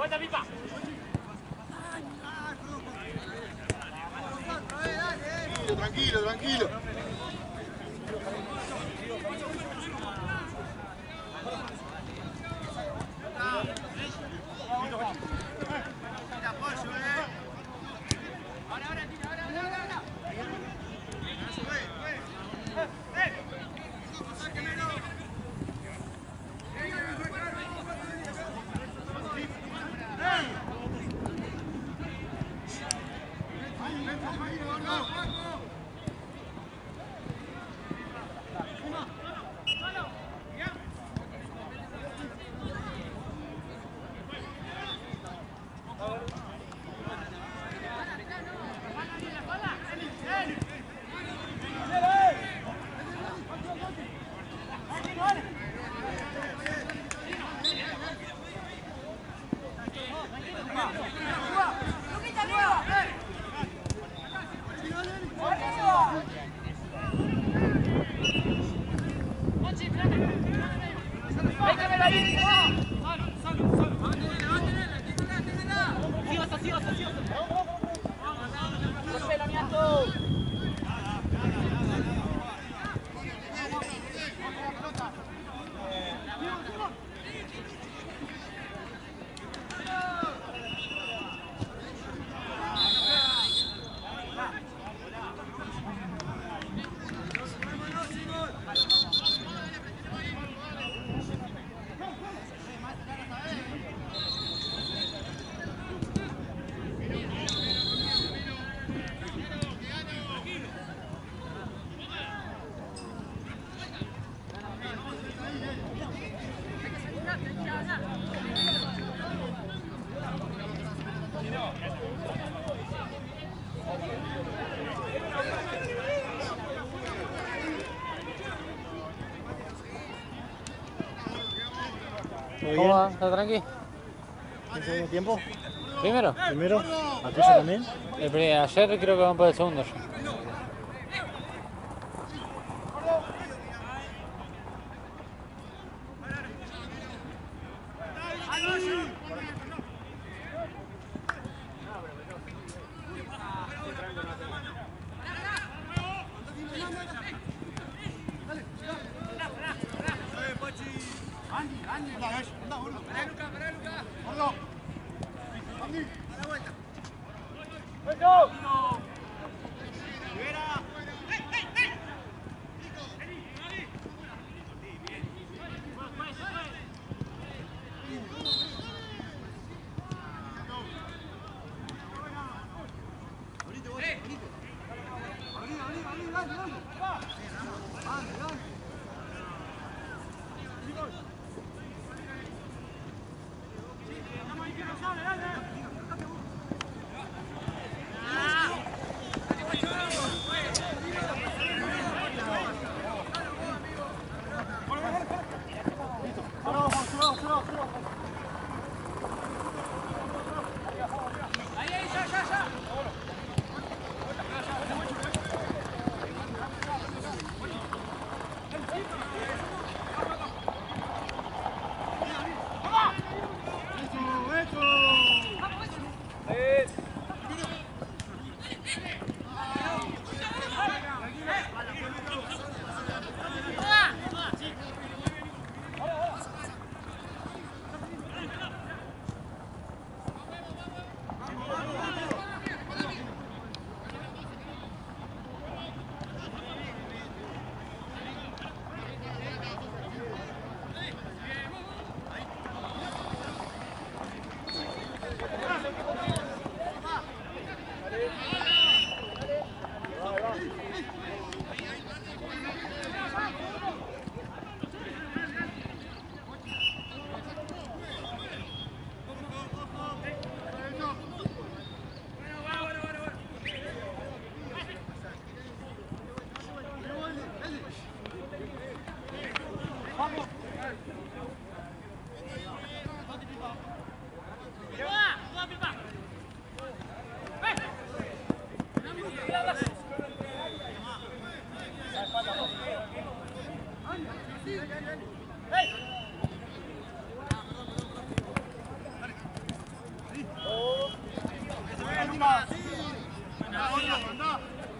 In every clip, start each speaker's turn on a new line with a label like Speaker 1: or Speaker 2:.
Speaker 1: Tranquilo, tranquilo.
Speaker 2: ¿Cómo va? ¿Está tranqui?
Speaker 3: ¿El segundo tiempo?
Speaker 2: ¿Primero?
Speaker 3: ¿Primero? ¿A tuyo también?
Speaker 2: Ayer creo que van por el segundo ya.
Speaker 1: última. Andá.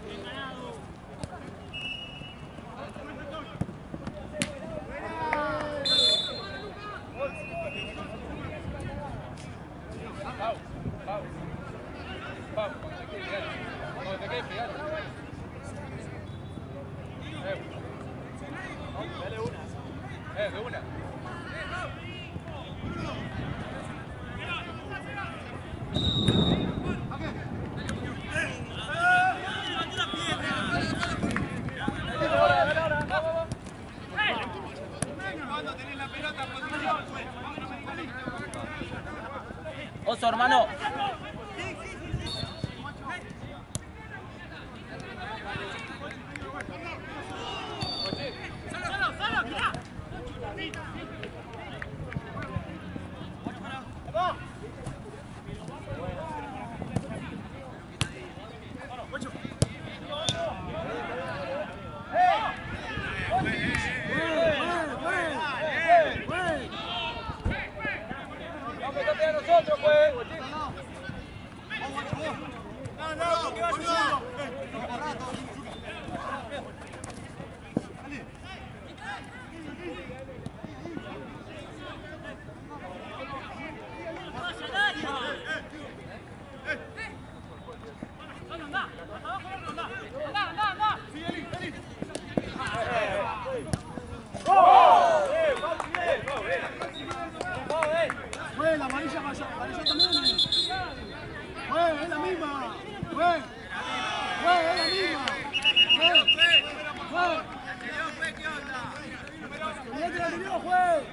Speaker 4: De una.
Speaker 1: Cuando tenés la pelota, posición.
Speaker 5: Oso, hermano.
Speaker 4: Nosotros, pues.
Speaker 1: La amarilla también. Es la misma. Es la misma. Ya te la dio, juez.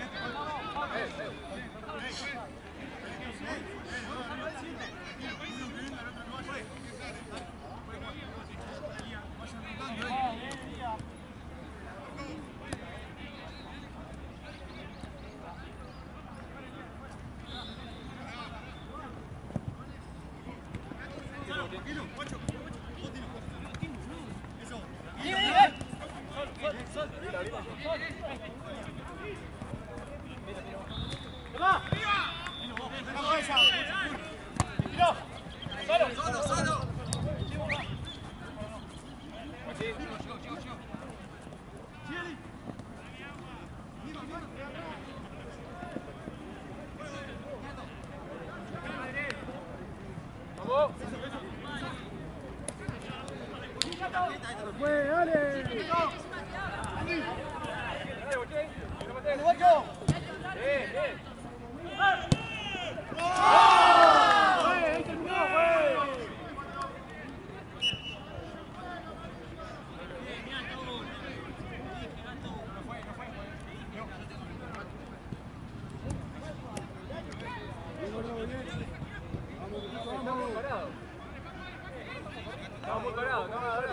Speaker 4: Estamos muy parados,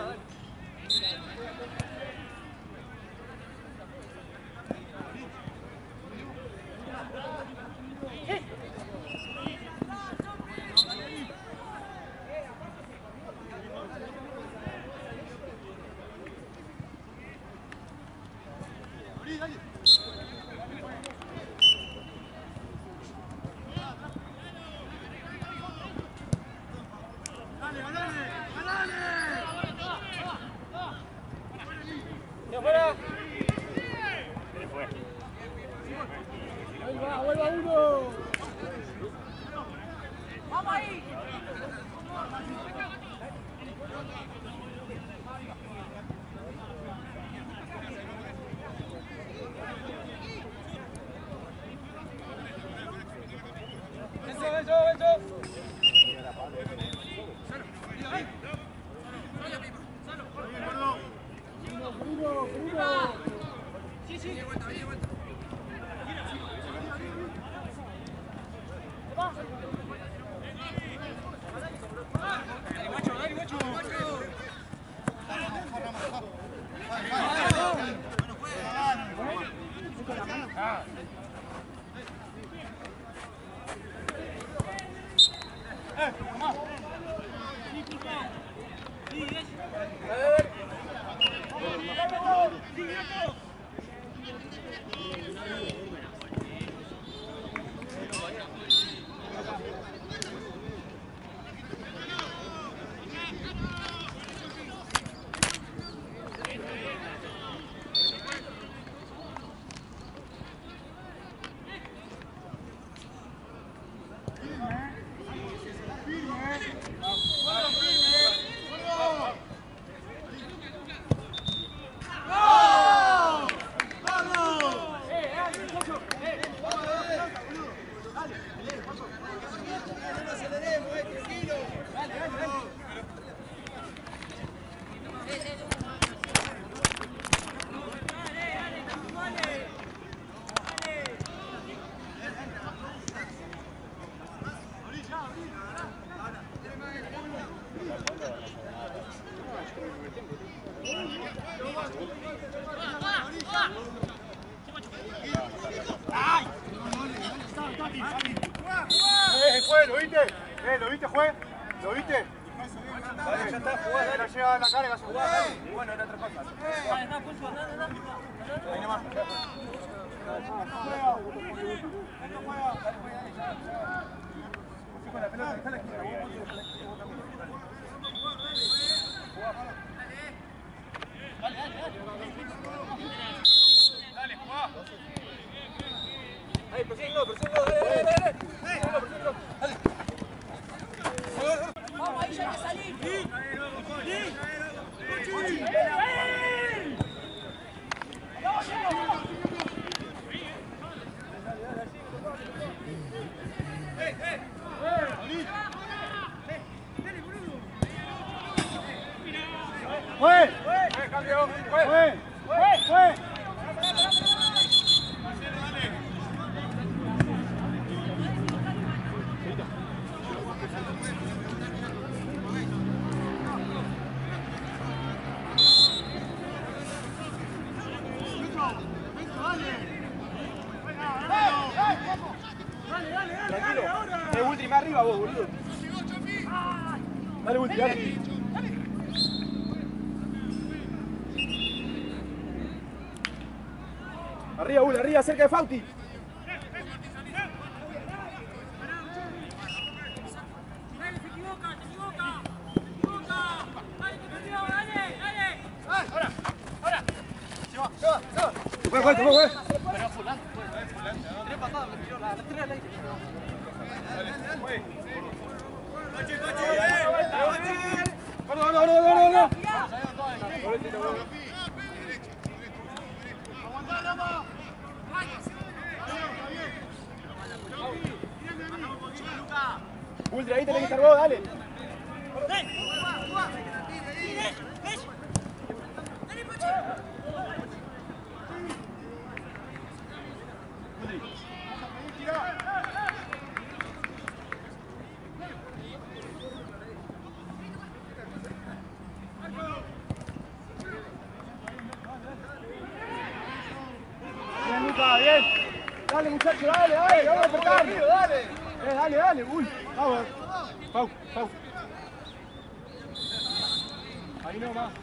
Speaker 1: Vuelva uno.
Speaker 6: ¡Vamos ahí!
Speaker 4: Eso.
Speaker 1: Juez, ¿lo viste? ¿Lo viste, juez? ¿Lo viste?
Speaker 4: Dale, ya está, jugá, dale.
Speaker 1: La lleva a la cara y vas a jugar.
Speaker 4: Bueno, era otra cosa.
Speaker 1: Ahí nomás. Con la pelota, está la esquina.
Speaker 4: Dale, jugá. Ahí, persíguelo, dale, dale. Persíguelo. Dale.
Speaker 6: Vamos, ahí ya hay que salir.
Speaker 1: ¡Juez!
Speaker 4: Cambio.
Speaker 1: ¡Juez! ¡Juez!
Speaker 4: Tranquilo. Ultri, más arriba vos, boludo. Dale, Ultri, dale. Arriba, Ul, arriba, cerca de Fauti. Juega. Tres patadas, me tiró las tres al aire. No. Ultra, ahí tenés que estar vos, dale. Bien, Luca, bien. Dale, muchacho, dale, vamos a apretarlo. Dale. Uy, vamos. Pau. Ahí no más.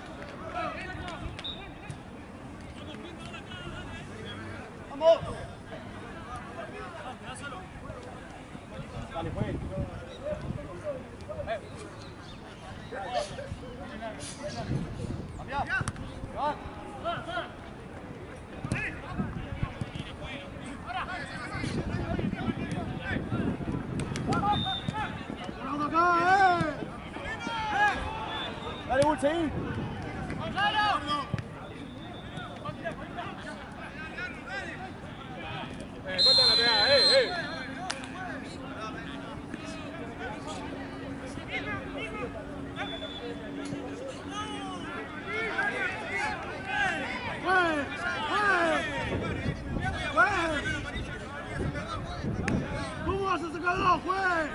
Speaker 4: Vamos. Dale, juez. Dale, Bull, seguí. Corta la pegada,
Speaker 1: ¿Cómo vas a sacar dos, juez?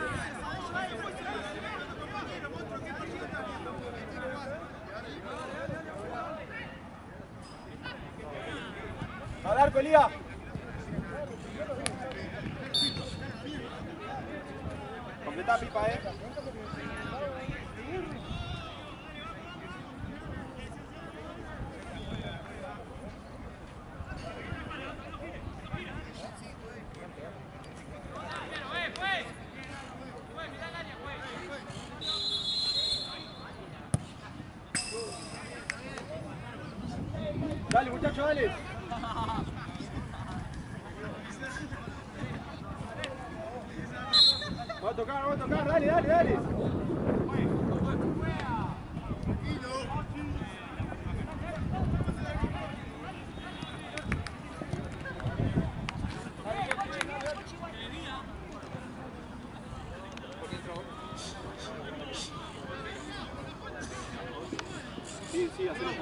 Speaker 4: Al arco, Elías. Completá, Pipa, Dale, muchacho, dale. Va a tocar, dale, dale, dale. Sí, hacemos.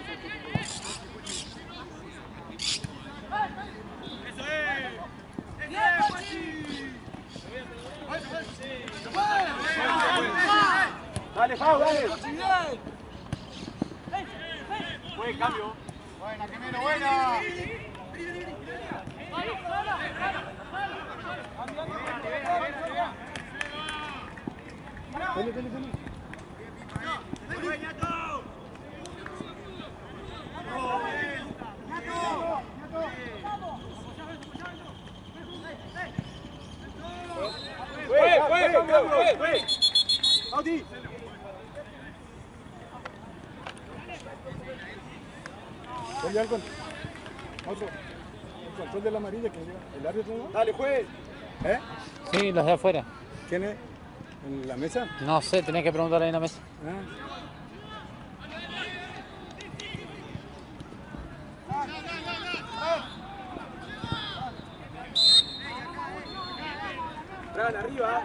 Speaker 4: Dale, Pau, dale. Buen cambio. Buena, que menos buena. Dale. Audi. Ponle algo. Otro. El control de la amarilla que llega. El árbitro, ¿no? Dale, juez. ¿Eh?
Speaker 2: Sí, los de afuera.
Speaker 4: ¿Quién es? ¿En la mesa?
Speaker 2: No sé, tenés que preguntar ahí en la mesa.
Speaker 4: Fran, arriba.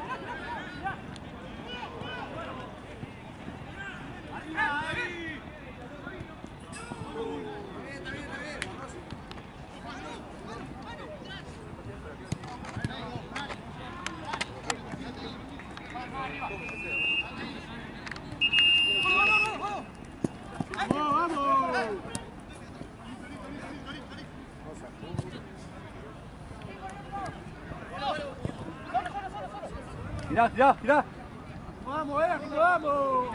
Speaker 4: Mirá. Vamos, vamos.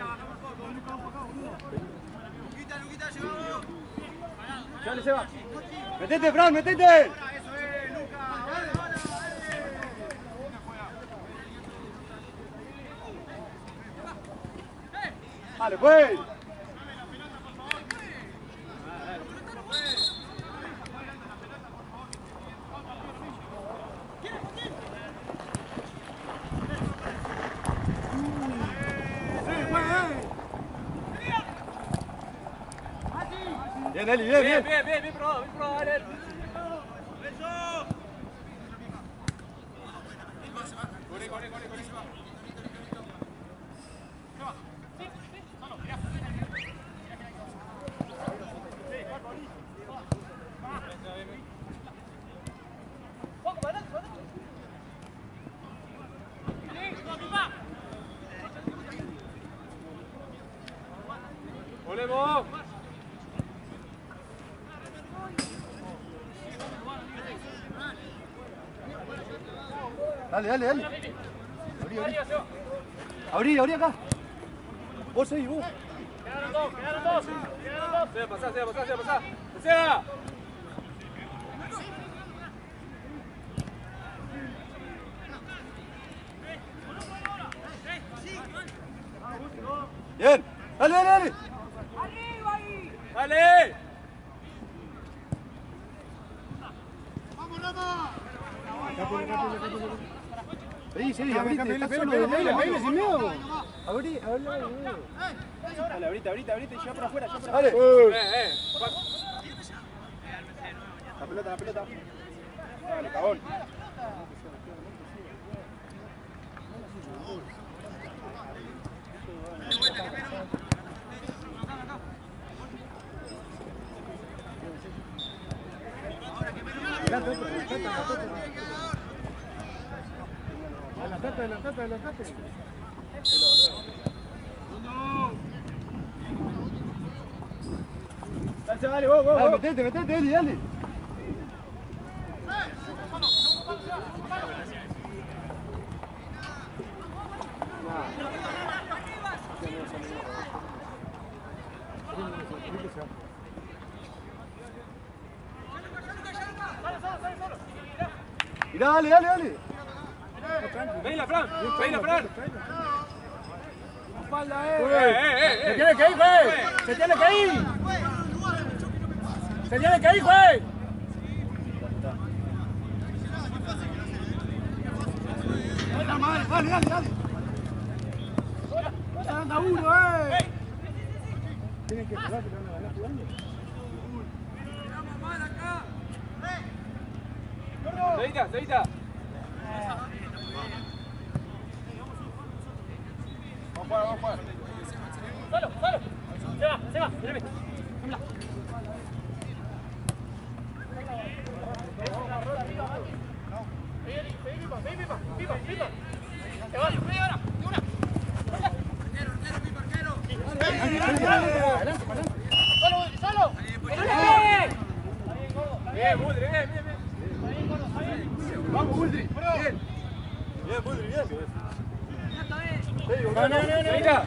Speaker 4: Luquita, llevamos. Dale, Seba. Metete, Fran, metete. Eso es, Luca. Dale, pues. Bien, Eli, bien.
Speaker 5: Bien, probado, dale.
Speaker 4: ¡Volemos! Dale. Abrí acá. Vos seguís, vos.
Speaker 5: Quedaron dos. Pasá. ¡Sea!
Speaker 4: Bien. Dale.
Speaker 6: Arriba ahí.
Speaker 5: ¡Dale!
Speaker 1: ¡Vamos, Rama!
Speaker 4: Sí, abrite, baile sin miedo. Abrí. Dale, abrite y lleva para afuera, Dale. La pelota. Dale, cabón. Adelantate. Dale, vos. Metete, Eli, dale. Mirá, dale.
Speaker 5: Venila, Fran.
Speaker 4: Espalda,
Speaker 5: Se tiene que ir, güey. Se tiene que ir, güey.
Speaker 1: más, dale. ¡Anda uno,
Speaker 4: Tienen que jugar, que van a ganar jugando.
Speaker 5: Seguita.
Speaker 1: Vamos fuera.
Speaker 5: Solo. Se va. Mírame.
Speaker 6: ¡Solo!
Speaker 5: Bien, Budri, bien.
Speaker 1: Vamos, Budri.
Speaker 3: Bien, Budri, bien.
Speaker 5: Seguita.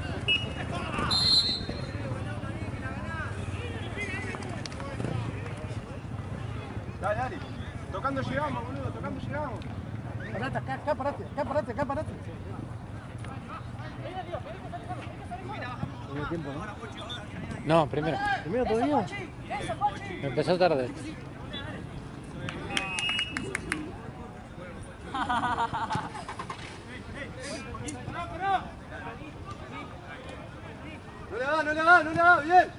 Speaker 1: Dale. Tocando llegamos, boludo, tocando llegamos.
Speaker 4: Parate, acá parate. Primer tiempo, ¿no?
Speaker 2: No, primero.
Speaker 4: ¿Primero todavía?
Speaker 2: Empezó tarde.
Speaker 1: No le hagas, bien.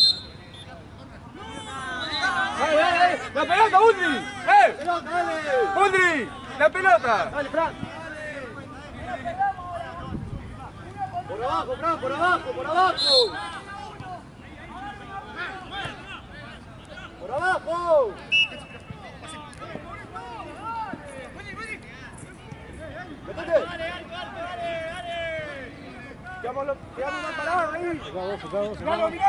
Speaker 5: Dale. ¡La pelota, Budri!
Speaker 1: Pelota, dale.
Speaker 5: ¡Budri! ¡La pelota!
Speaker 1: Dale, Fran. Por abajo, Fran, por abajo. Por abajo. Métete. Quedamos mal parados ahí.
Speaker 4: Acá vos.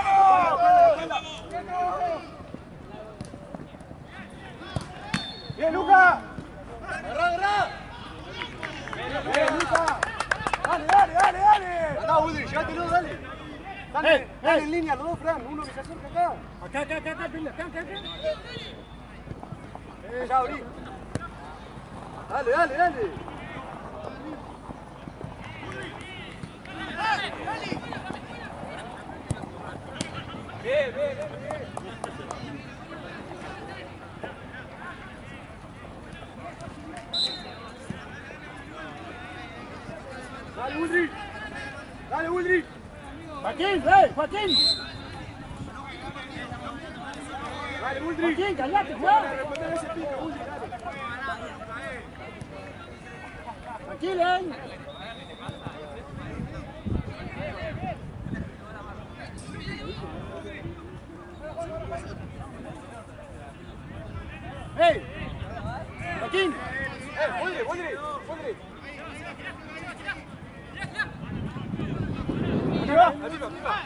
Speaker 1: Bien, Luca. Agarrá. Bien, Luca. Dale. Andá, Budri, llegátelo, dale. Dale en línea, los dos, Fran. Uno que se acerca acá.
Speaker 4: Acá, Pila, acá.
Speaker 1: Ya abrí. Dale.
Speaker 5: Bien.
Speaker 1: Dale, Budri.
Speaker 4: Joaquín.
Speaker 1: Dale, Budri.
Speaker 4: Joaquín, callate, juega.
Speaker 1: Responder ese pique, Budri, dale.
Speaker 4: Tranquilo, Joaquín.
Speaker 1: Budri.
Speaker 5: Arriba.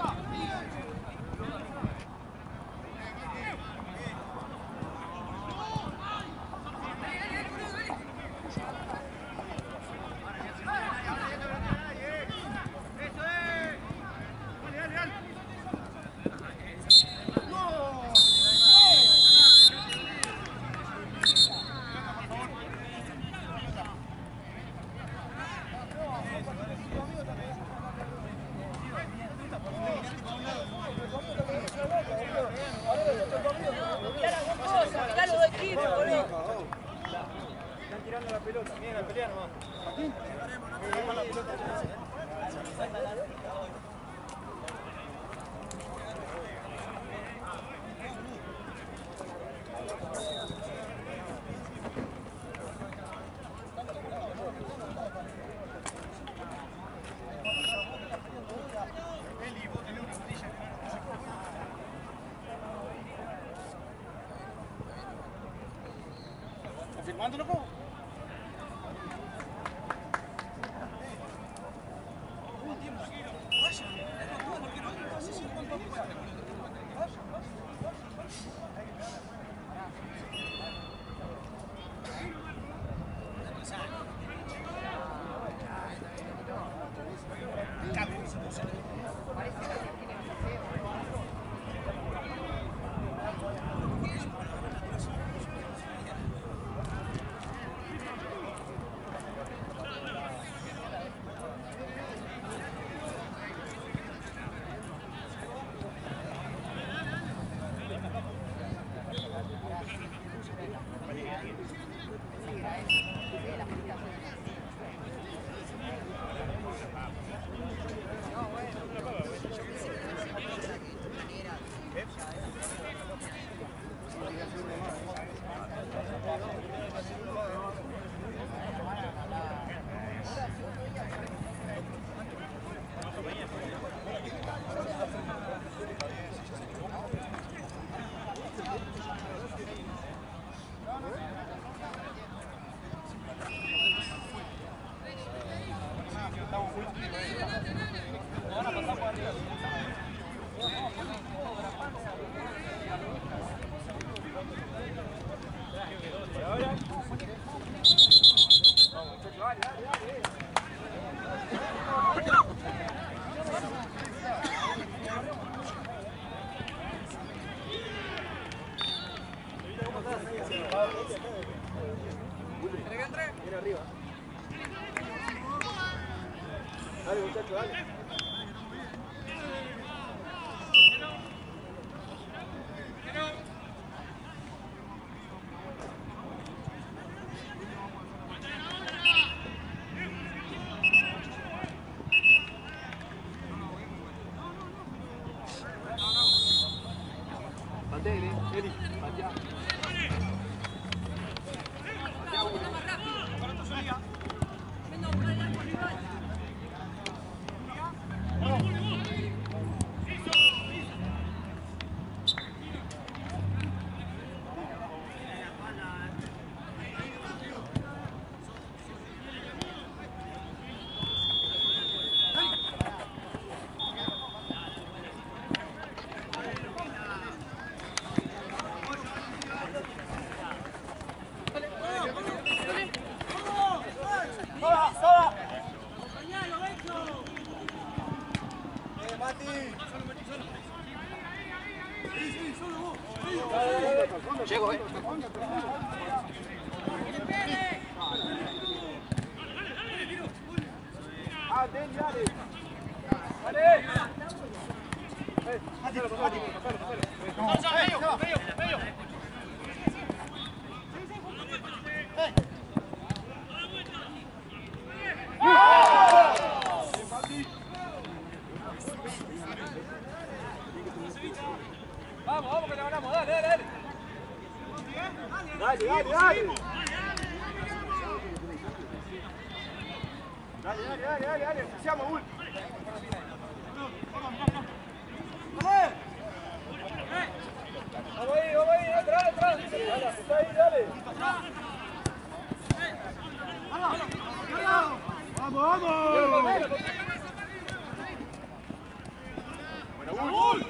Speaker 1: ¿Confirmando, loco?
Speaker 5: Viene arriba. Dale, muchacho, dale.
Speaker 1: Llego,
Speaker 5: Vamos, vamos que la ganamos, dale, dale, dale.
Speaker 4: Dale, dale, dale. Dale, dale, dale, dale, dale. Siamo, Ul.
Speaker 5: Vamos ahí, atrás, atrás. Dale, está ahí, dale.
Speaker 4: Vamos, vamos. Bueno, Ul.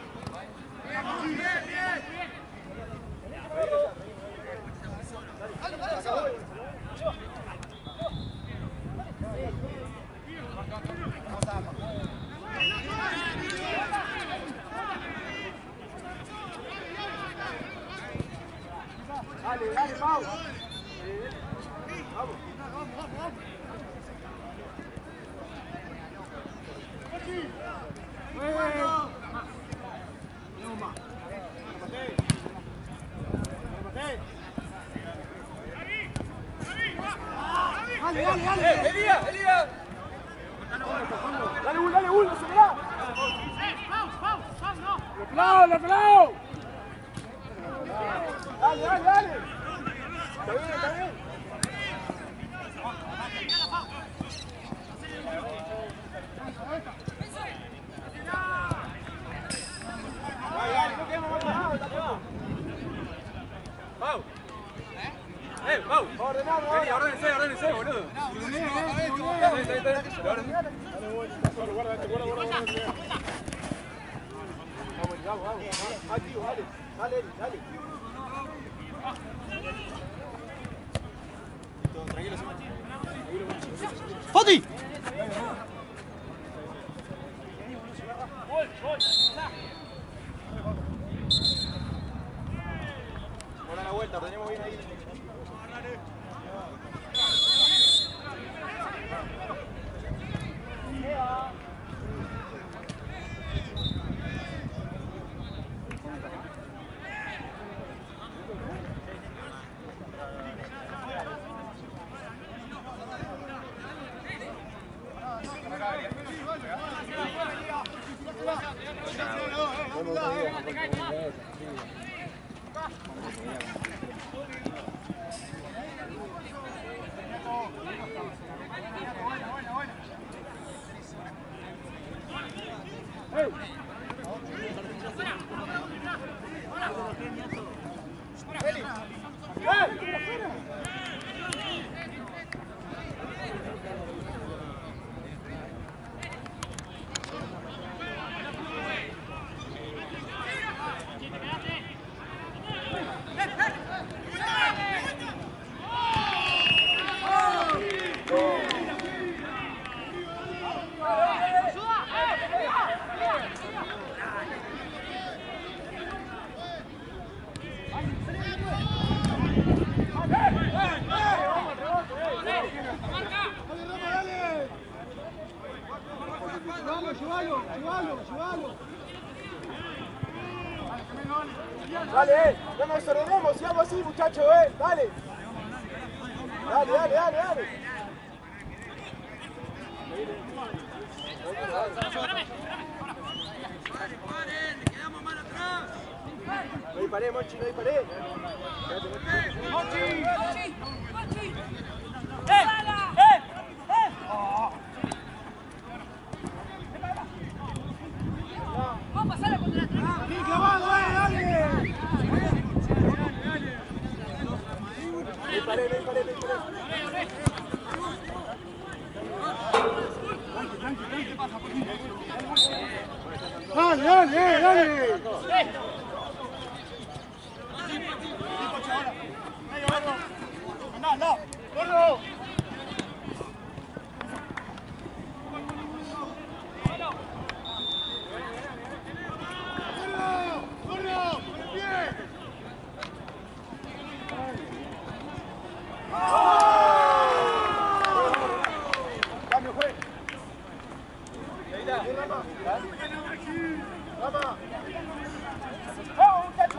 Speaker 4: Dale, dale, Pau. Vamos. Dale, dale, dale.
Speaker 5: Elías, Elías.
Speaker 4: Dale, Ul, acelera. ¡Le pelao! Dale, dale, dale. Está bien, está bien. Dale, no quedemos más parados, tampoco.
Speaker 5: Pau. Pau.
Speaker 4: Ordenamos,
Speaker 5: Ordenense, boludo.
Speaker 4: Vamos. Activo, dale. Dale, Eri, dale.
Speaker 1: ¡Foti!
Speaker 5: Ahora la vuelta, tenemos bien ahí.
Speaker 4: Dale, no nos ordenemos, sigamos así, muchachos, dale. Dale. No disparé, Monchi, no disparé.
Speaker 6: ¡Mochi! ¡Vamos a pasar contra la
Speaker 4: ¡Sí, clavado, dale! No disparé. Dale. Anda, corro. Corro, con el pie. Cambio, juez. Rama. Vamos, muchachos,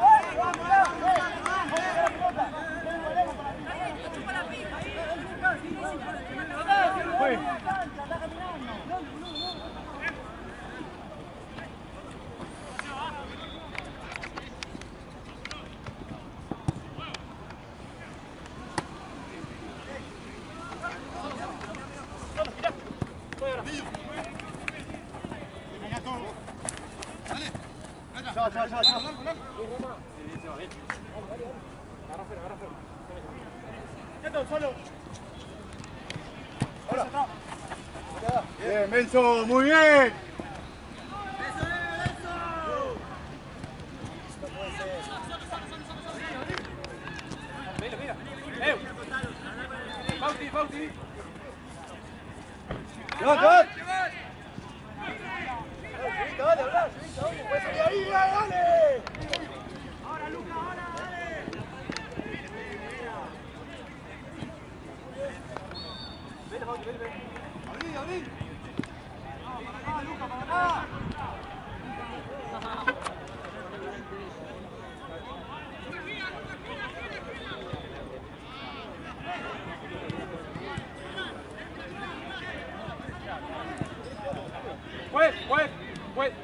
Speaker 4: Bien, Benzo, muy bien.
Speaker 5: Bauti.
Speaker 4: Dale. Puedes salir ahí, dale. Ahora, Luca, dale. Vete, Bauti. Abrí. Para acá, Luca, para acá.
Speaker 5: Juez.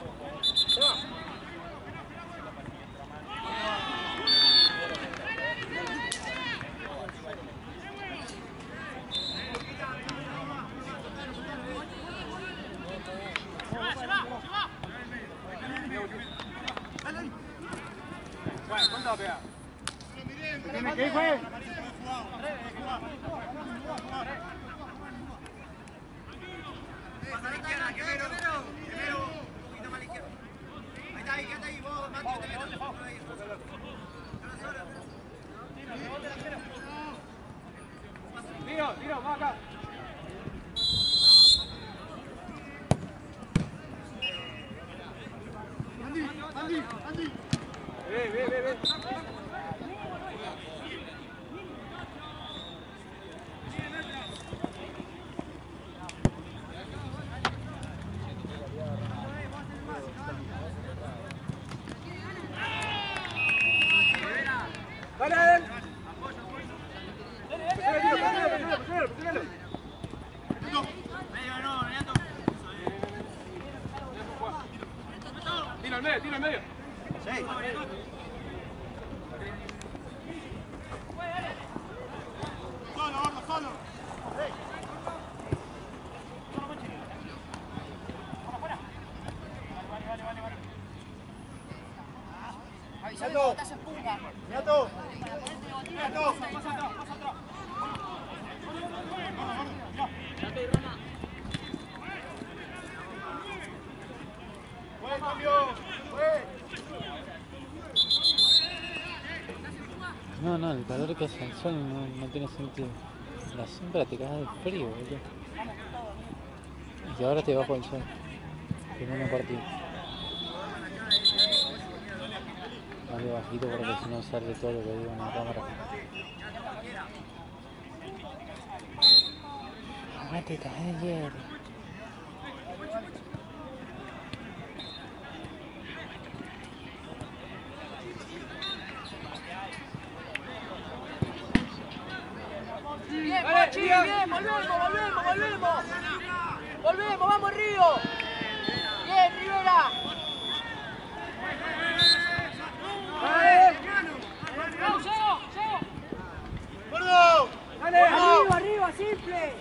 Speaker 5: ¿Cuánto pega?
Speaker 4: ¿Tiene que ir, juez?
Speaker 1: Pasa a la izquierda, Quemero. Un poquito más a la izquierda. Ahí, quédate ahí, vos, Mati, te meto.
Speaker 5: Tiro, va acá.
Speaker 4: Andy.
Speaker 5: Ve.
Speaker 4: Dale.
Speaker 5: Primero. Tiro al medio.
Speaker 1: Sí.
Speaker 4: Solo. Mirato. Pasa atrás. Buen cambio.
Speaker 2: No, el calor que hace el sol no tiene sentido. La sombra te caga de frío, boludo. Y ahora estoy bajo el sol. Primer partido. Dale bajito porque si no sale todo lo que digo en la cámara. Aguante, cae de hierro.
Speaker 6: Bien, Pochi, bien, volvemos. Volvemos, vamos Río. Bien, Rivera. Vamos, llego. Arriba, simple.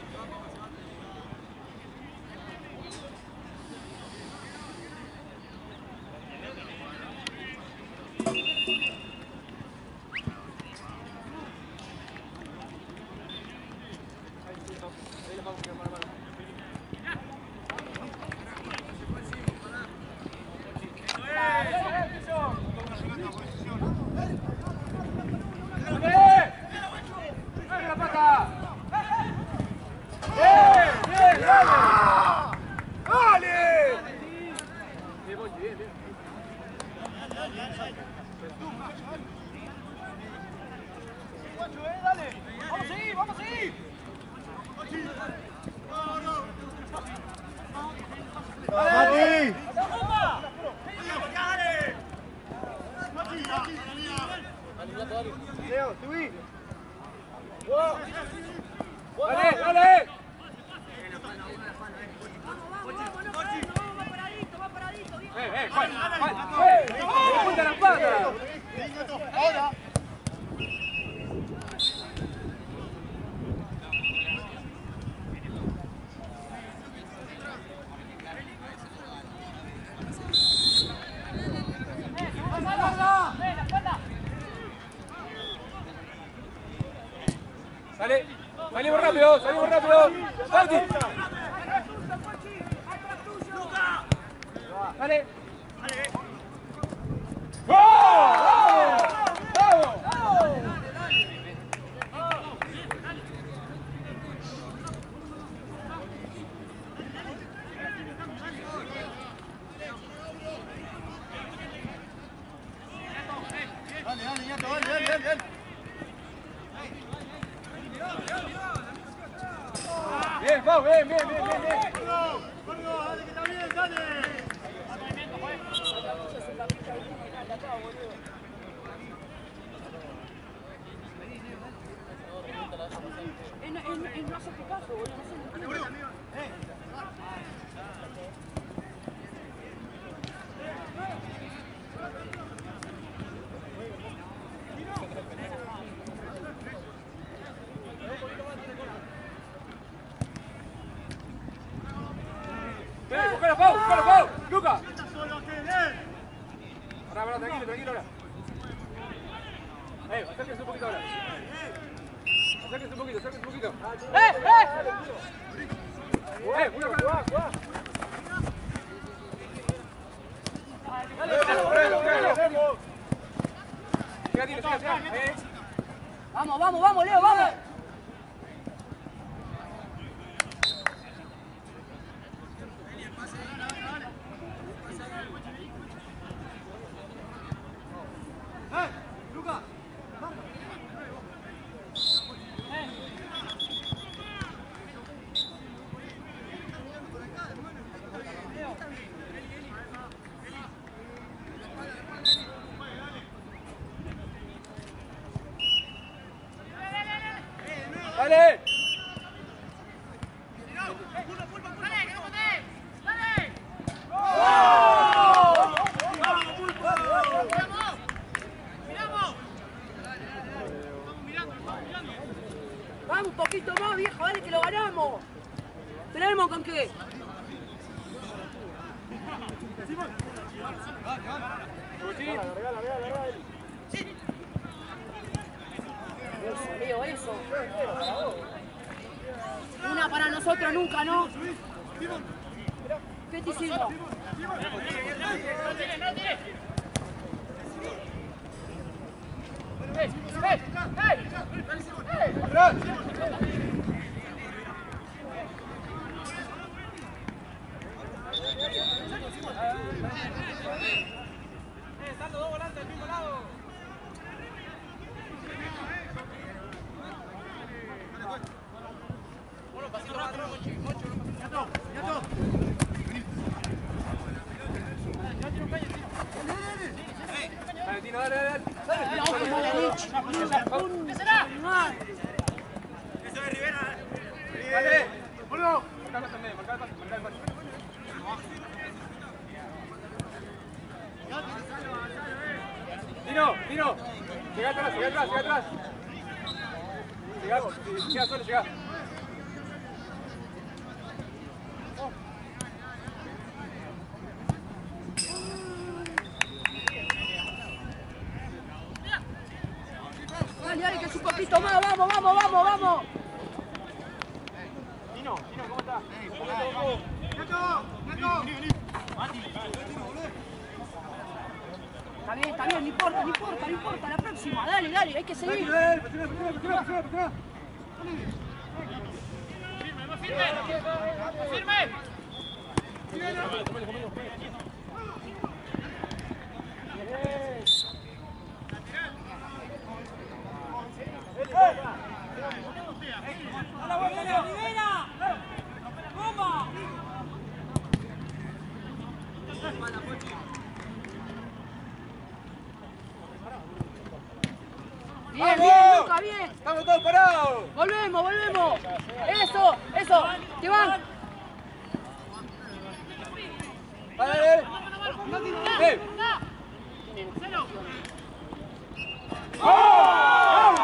Speaker 1: Vamos a seguir.
Speaker 4: Mati. Leo, subí.
Speaker 1: Dale.
Speaker 6: Va paradito.
Speaker 1: Me punta la pata.
Speaker 4: Ahora.
Speaker 1: Salimos rápido. Sauti. Dale.
Speaker 4: Dale.
Speaker 1: Bien, Pau, bien.
Speaker 4: Dale, que está bien, dale.
Speaker 6: No hace caso, boludo.
Speaker 1: Buscalo, Pau. Luca. Ahora, tranquilo ahora. Acérquense un poquito ahora. Acérquense un poquito. Jugá. Dale. Siga.
Speaker 6: Vamos, Leo, vamos.
Speaker 4: Luca.
Speaker 1: Dale.
Speaker 6: Vamos un poquito más, viejo, dale que lo ganamos. Tenemos con qué. Eso. Una para nosotros nunca, ¿no? ¿Qué te hicimos?
Speaker 5: Están los dos volantes del mismo lado. Bueno, pasito más atrás, Mocho.
Speaker 1: Dale, Tino, dale.
Speaker 6: ¿Qué será?
Speaker 5: Tiro, tiro. Llega atrás, llega atrás, llega atrás. Llega solo, llega.
Speaker 6: Dale, dale, que es un poquito más, vamos, vamos, vamos, vamos.
Speaker 5: Tino, ¿cómo estás?
Speaker 6: Está bien, no importa, la próxima, dale, dale, hay que seguir.
Speaker 5: ¡Firme!
Speaker 6: Bien, bien, Luca, bien.
Speaker 5: ¡Estamos todos parados!
Speaker 6: Volvemos. Eso, que van.
Speaker 5: ¡Dale! ¡Vamos!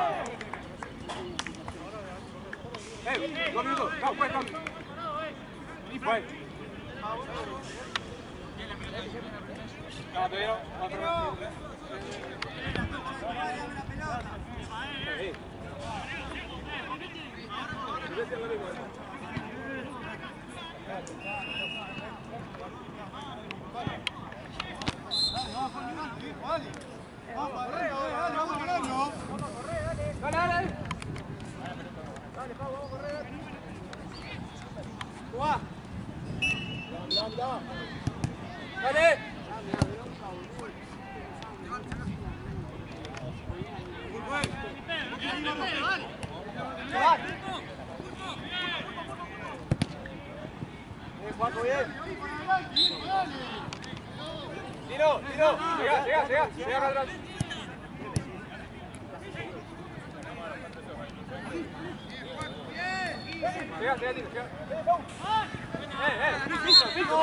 Speaker 5: ¡2 minutos! ¡Vamos, pues, vamos! ¡Pues! No, todavía no. Dale. Vamos a correr. Jugá. Dale. Juanjo, bien. Tiro. Llega acá atrás. Llega, Tino. ¡Piso!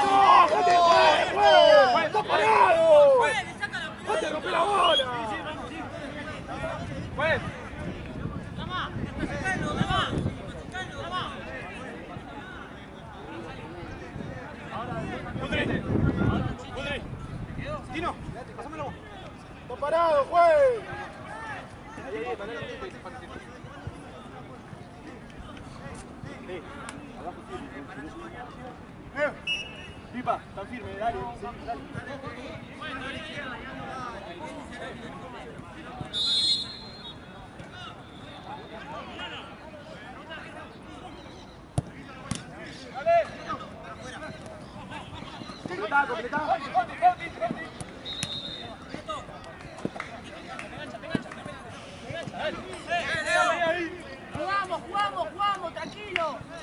Speaker 5: ¡Está parado! ¡No te rompe la bola! ¡Pues! Tino, pásamelo.
Speaker 4: ¡Está parado, juez!
Speaker 5: Ahí,
Speaker 4: Pipa, tan firme, dale. Completá.
Speaker 6: Jugamos, tranquilo.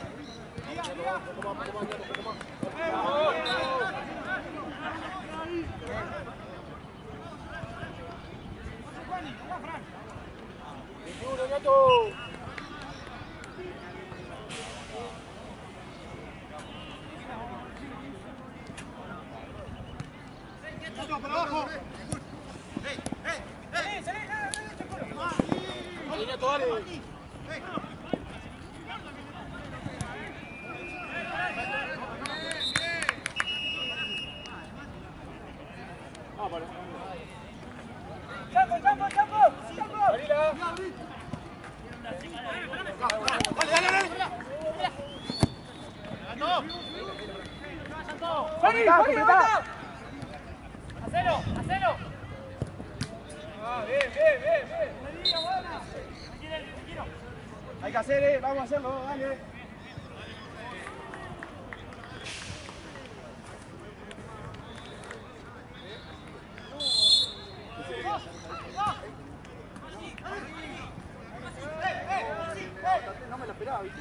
Speaker 5: ¡Hacelo! Bien.
Speaker 4: Hay que hacer, vamos a hacerlo, dale.
Speaker 1: No me lo esperaba, ¿viste?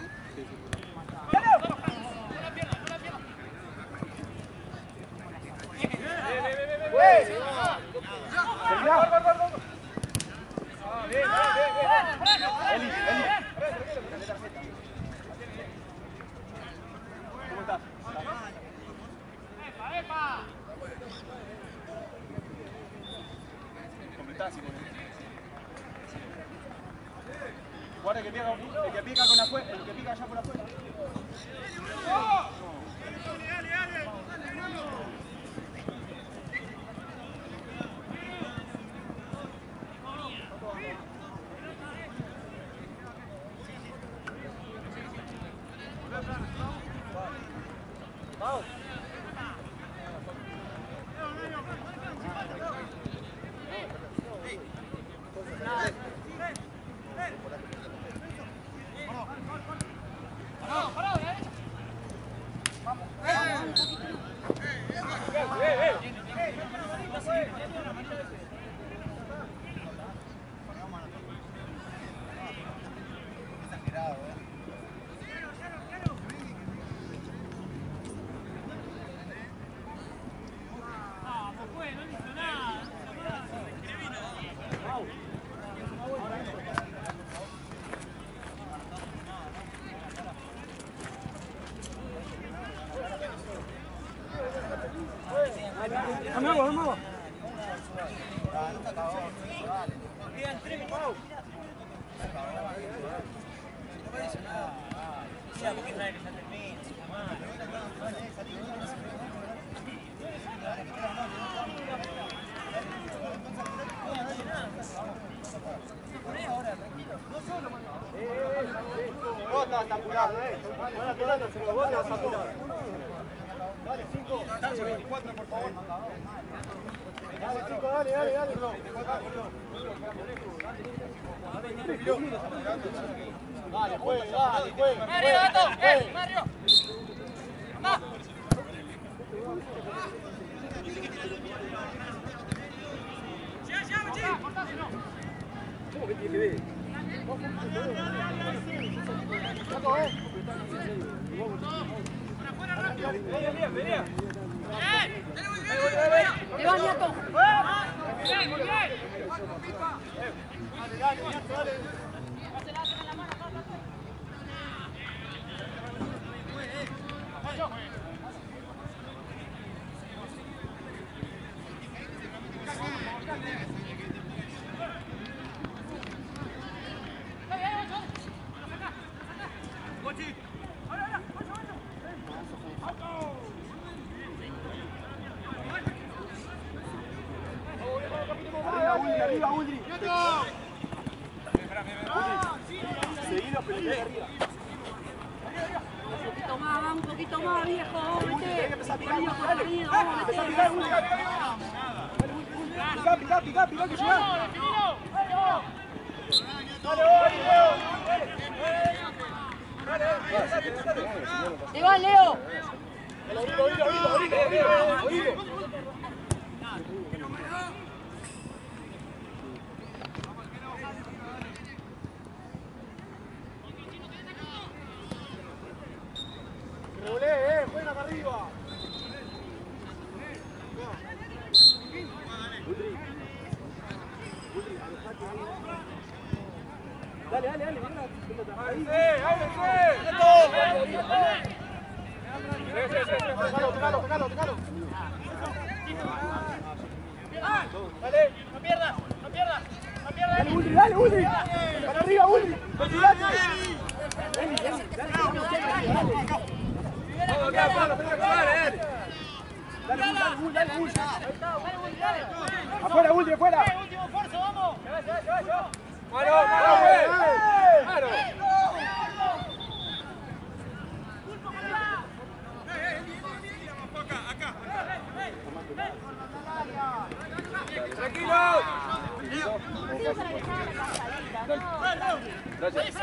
Speaker 4: Eli. Guarda que pega, el que pica con afuera, el que pica allá por afuera. Vamos. Vos estás apurado, Buena pelota, se lo vos te vas a apurar. Dale, 5. Dale, 24, por favor. Dale, 5, dale. Dale, juegue.
Speaker 5: Mario, gato, Mario. Anda.
Speaker 4: ¿Cómo que tiene que ver? Venía.
Speaker 6: ¡Te va, Niato!
Speaker 5: Muy bien.
Speaker 4: Dale. Arriba, Udri. Seguido, pero arriba.
Speaker 6: Un poquito más, viejo. Vamos,
Speaker 4: Pica, que llega.
Speaker 6: ¡Te va, Leo!
Speaker 4: Oído. Juega para arriba. Dale, Tocalo. Dale, no pierdas. Dale, Udri. Para arriba, Udri. Dale. Afuera, Udri, afuera.
Speaker 5: Último esfuerzo, vamos.
Speaker 4: Claro.
Speaker 5: Tranquilo.
Speaker 4: Gracias.